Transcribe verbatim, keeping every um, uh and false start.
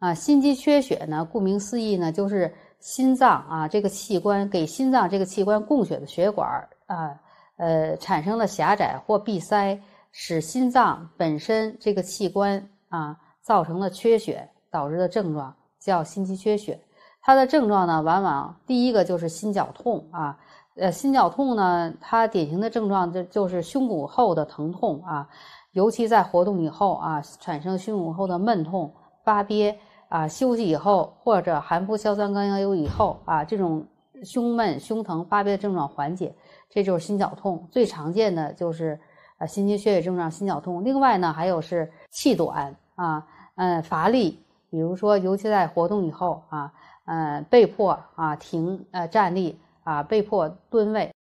啊，心肌缺血呢，顾名思义呢，就是心脏啊这个器官给心脏这个器官供血的血管啊，呃产生了狭窄或闭塞，使心脏本身这个器官啊造成了缺血导致的症状叫心肌缺血。它的症状呢，往往第一个就是心绞痛啊，呃，心绞痛呢，它典型的症状就就是胸骨后的疼痛啊，尤其在活动以后啊，产生胸骨后的闷痛、发憋啊，休息以后或者含服硝酸甘油酯以后啊，这种胸闷、胸疼、发憋的症状缓解，这就是心绞痛。最常见的就是呃心肌缺血症状心绞痛。另外呢，还有是气短啊，呃乏力，比如说尤其在活动以后啊。呃，被迫啊停呃站立啊，被迫蹲位。